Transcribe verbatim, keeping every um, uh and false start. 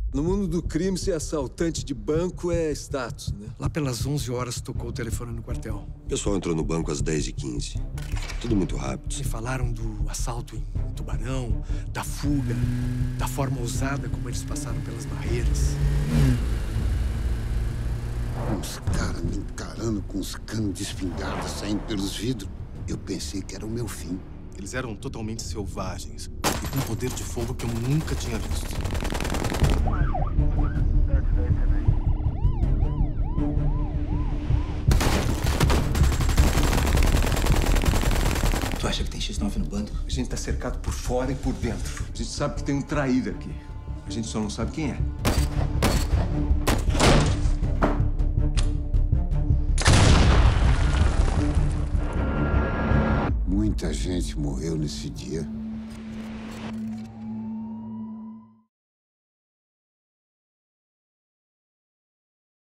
No mundo do crime, ser assaltante de banco é status, né? Lá pelas onze horas, tocou o telefone no quartel. O pessoal entrou no banco às dez e quinze. Tudo muito rápido. Me falaram do assalto em Tubarão, da fuga, da forma ousada como eles passaram pelas barreiras. Uns caras me encarando com uns canos de espingarda saindo pelos vidros. Eu pensei que era o meu fim. Eles eram totalmente selvagens e com um poder de fogo que eu nunca tinha visto. Tu acha que tem xis nove no bando? A gente tá cercado por fora e por dentro. A gente sabe que tem um traíra aqui. A gente só não sabe quem é. Muita gente morreu nesse dia.